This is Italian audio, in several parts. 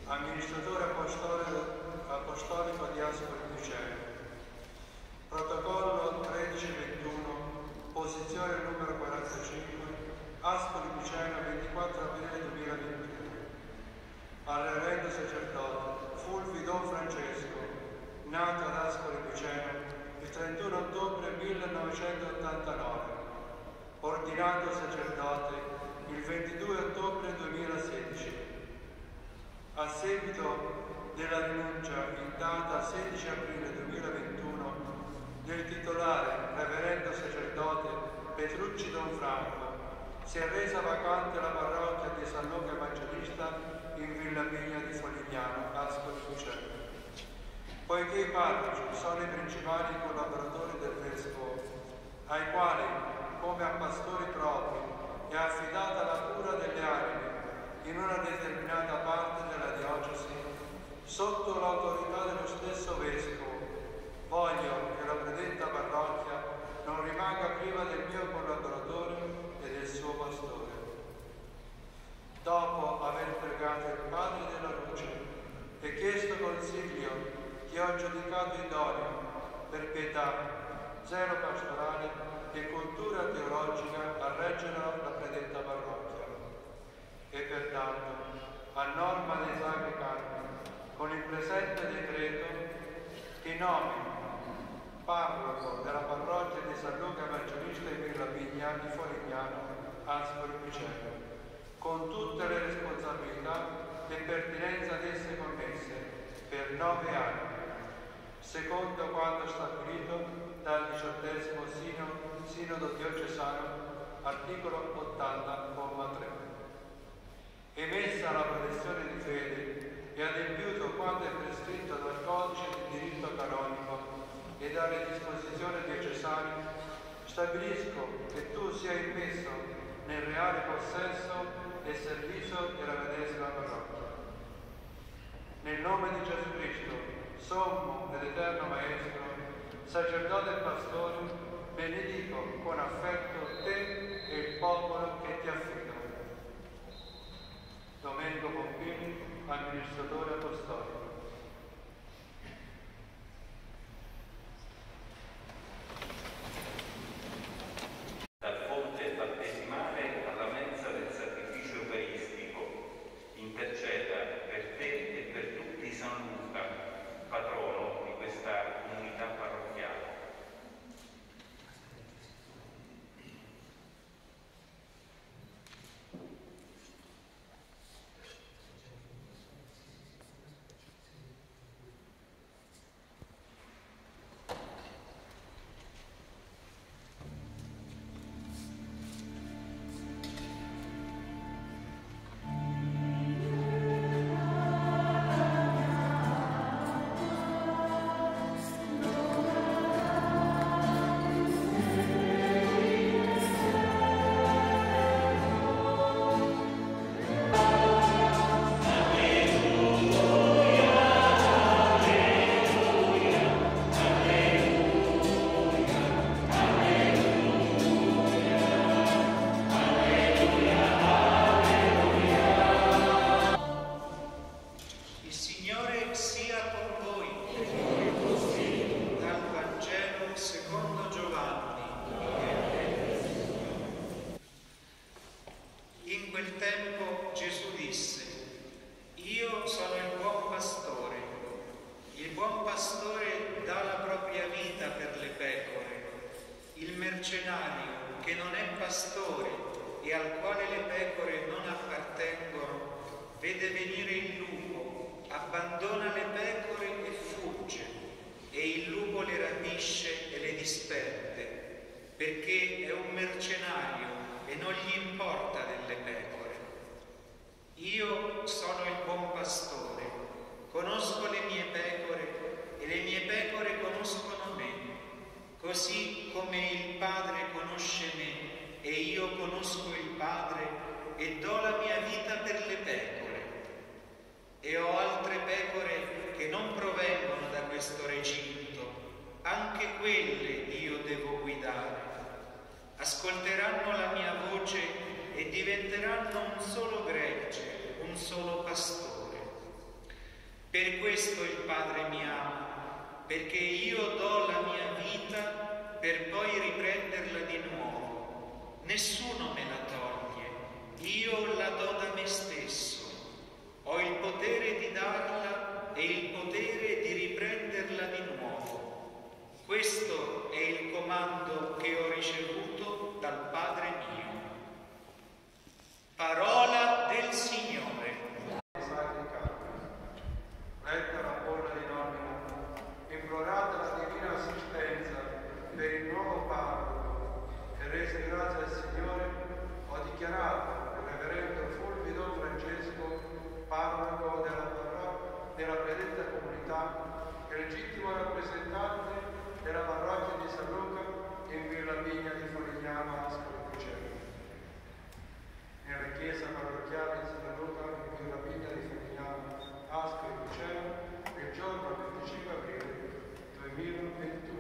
amministratore apostolico di Ascoli Piceno. Protocollo 1321, posizione numero 45, Ascoli Piceno, 24 aprile 2021. Al reverendo sacerdote Fulvi Don Francesco, nato ad Ascoli Piceno il 31 ottobre 1989, ordinato sacerdote il 22 ottobre 2016. A seguito della rinuncia in data 16 aprile 2021 del titolare reverendo sacerdote Petrucci Don Franco, si è resa vacante la parrocchia di San Luca Evangelista in Villa Pigna di Folignano, Ascoli Piceno. Poiché i parroci sono i principali collaboratori del Vescovo, ai quali, come a pastori propri, è affidata la cura delle anime in una determinata parte della diocesi, sotto l'autorità dello stesso Vescovo, voglio che la predetta parrocchia non rimanga priva del mio collaboratore e del suo pastore. Dopo aver pregato il Padre della Luce e chiesto consiglio che ho giudicato idoneo per pietà, zelo pastorale e cultura teologica a reggere la predetta parrocchia. E pertanto, a norma dei Sacri Canoni, con il presente decreto, ti nomino parroco della parrocchia di San Luca Evangelista in Villa Pigna di Folignano, Ascoli Piceno, con tutte le responsabilità e pertinenza ad esse connesse, per 9 anni, secondo quanto stabilito dal 18° Sinodo Diocesano, articolo 80,3. Emessa la professione di fede e adempiuto quanto è prescritto dal Codice di diritto canonico e dalle disposizioni diocesane, stabilisco che tu sia immesso nel reale possesso e servizio della medesima parrocchia. Nel nome di Gesù Cristo, sommo ed eterno Maestro, sacerdote e pastore, benedico con affetto te e il popolo che ti affido. Domenico Pompini, amministratore apostolico. Dal fonte battesimale alla mensa del sacrificio eucaristico, interceda per te e per tutti San Luca, patrono di questa comunità parrocchiale. Così come il Padre conosce me e io conosco il Padre e do la mia vita per le pecore. E ho altre pecore che non provengono da questo recinto, anche quelle io devo guidare. Ascolteranno la mia voce e diventeranno un solo gregge, un solo pastore. Per questo il Padre mi ama, perché io do la mia vita per poi riprenderla di nuovo. Nessuno me la toglie, io la do da me stesso. Ho il potere di darla e il potere di riprenderla di nuovo. Questo è il comando che ho ricevuto dal Padre mio. Parola del Signore. Letta la bolla di nomina, implorata la divina assistenza per il nuovo parroco e rese grazie al Signore, ho dichiarato il reverendo Fulvido Francesco, parroco della predetta comunità e legittimo rappresentante della parrocchia di San Luca in Villa Vigna di Folignano, Ascoli Piceno. Nella chiesa parrocchiale di San Luca in Villa Vigna di Folignano, Ascoli Piceno, il giorno 25 aprile 2021.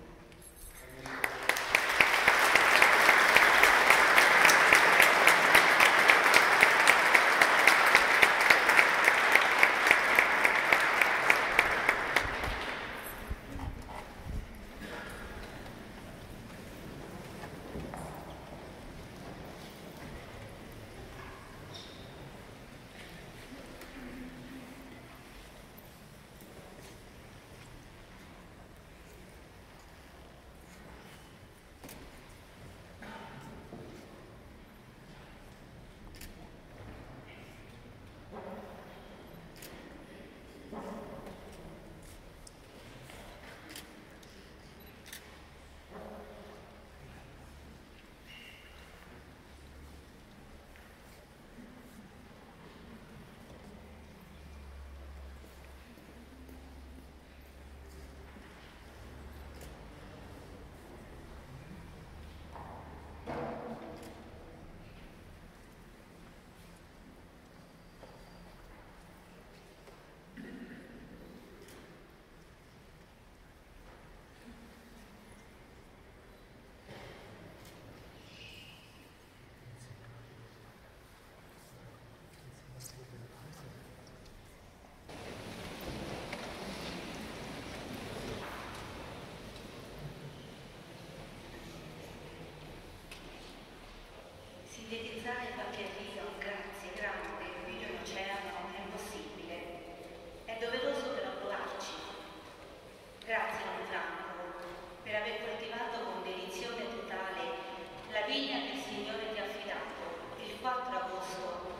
Sintetizzare qualche avviso, grazie, grande, qui in oceano, è impossibile. È doveroso però provarci. Grazie, Don Franco, per aver coltivato con dedizione totale la vigna che il Signore ti ha affidato il 4 agosto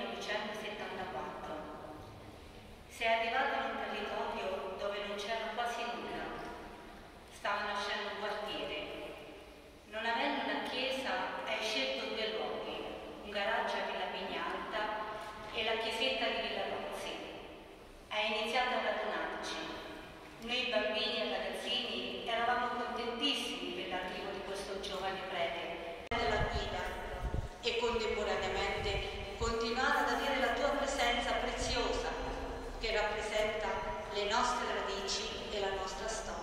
1974. Sei arrivato in un territorio dove non c'era quasi nulla. Stava nascendo un quartiere. Non avendo una chiesa, hai scelto due luoghi, un garage a Villa Pignalta e la chiesetta di Villa Rozzi. Hai iniziato a radunarci. Noi bambini e ragazzini eravamo contentissimi per l'arrivo di questo giovane prete della guida e contemporaneamente continuare ad avere la tua presenza preziosa che rappresenta le nostre radici e la nostra storia.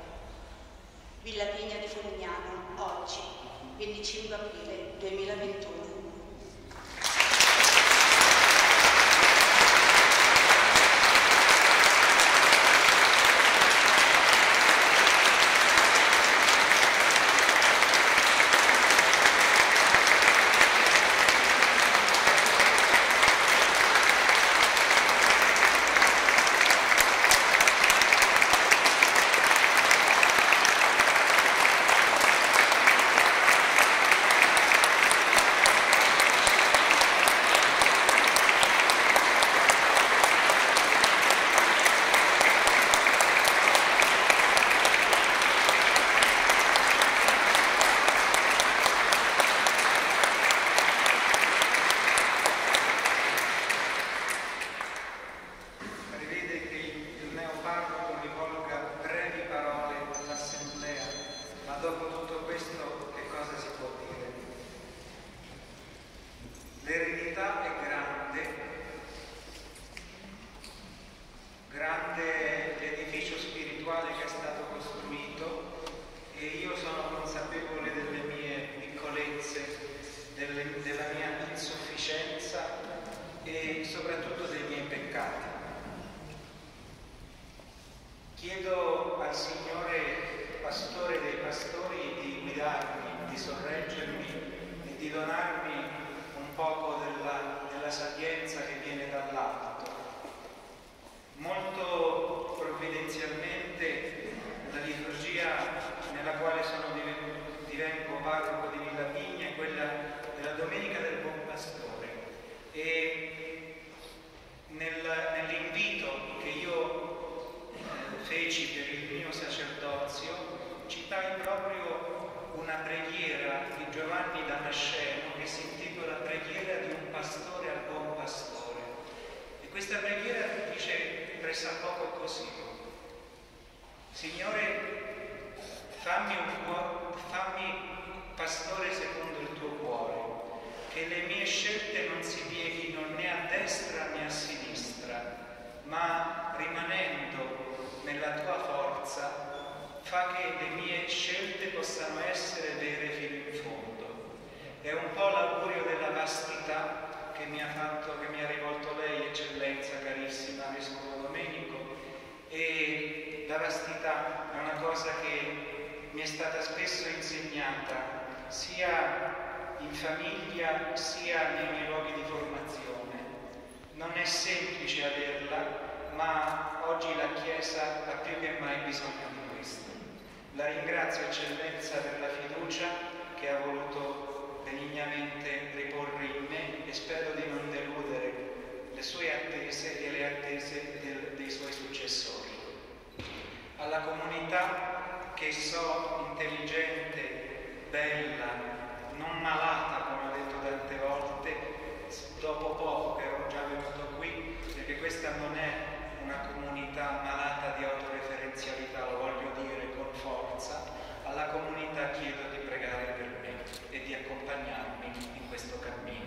Villa Vigna di Folignano, oggi, 25 aprile 2021. guidarmi, di sorreggermi e di donarmi un poco della sapienza che viene dall'alto. Molto provvidenzialmente la liturgia nella quale divengo parroco di Villa Pigna è quella della Domenica del Buon Pastore, e nell'invito che io feci per il mio sacerdozio citai proprio una preghiera di Giovanni Damasceno che si intitola Preghiera di un pastore al buon pastore, e questa preghiera dice pressappoco così: Signore, fammi pastore secondo il tuo cuore, che le mie scelte non si pieghino né a destra né a sinistra, ma rimanendo nella tua forza, fa che le mie scelte possano essere vere fino in fondo. È un po' l'augurio della vastità che mi ha rivolto lei, Eccellenza carissima Vescovo Domenico, e la vastità è una cosa che mi è stata spesso insegnata sia in famiglia sia nei miei luoghi di formazione. Non è semplice averla, ma oggi la Chiesa ha più che mai bisogno di questo. La ringrazio, Eccellenza, per la fiducia che ha voluto benignamente riporre in me, e spero di non deludere le sue attese e le attese dei suoi successori. Alla comunità che so intelligente, bella, non malata, come ho detto tante volte, dopo poco che ero già venuto qui, perché questa non è una comunità malata di autoreferenzialità, lo voglio dire con forza, alla comunità chiedo di pregare per me e di accompagnarmi in questo cammino.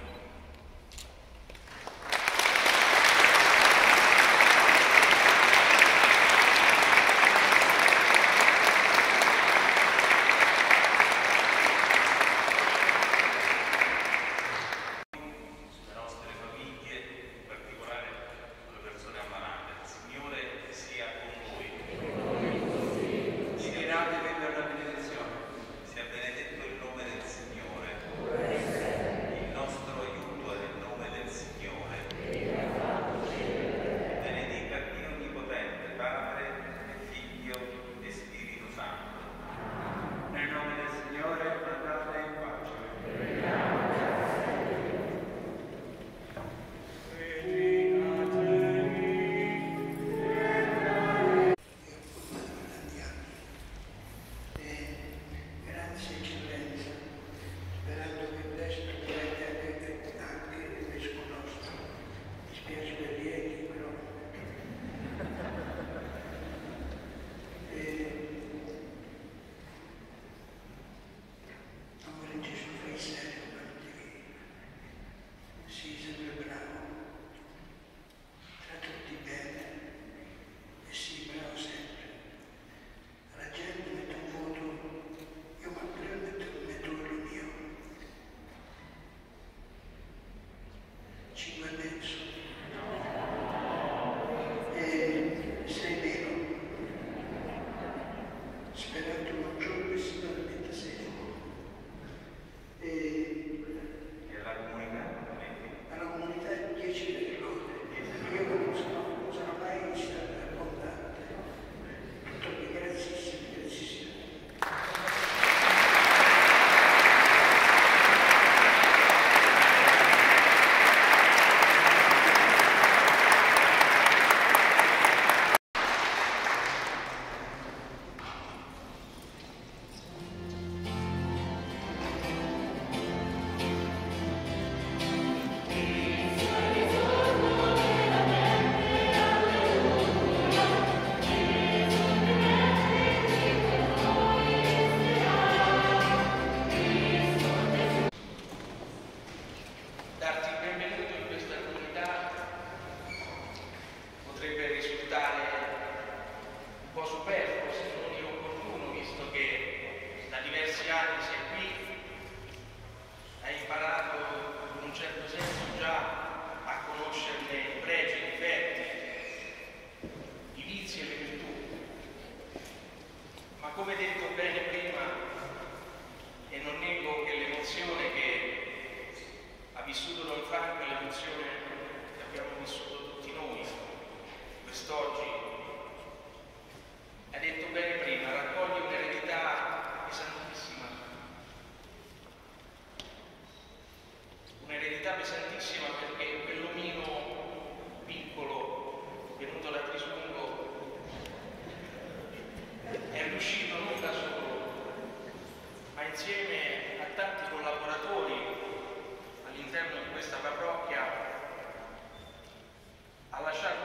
insieme a tanti collaboratori all'interno di questa parrocchia ha lasciato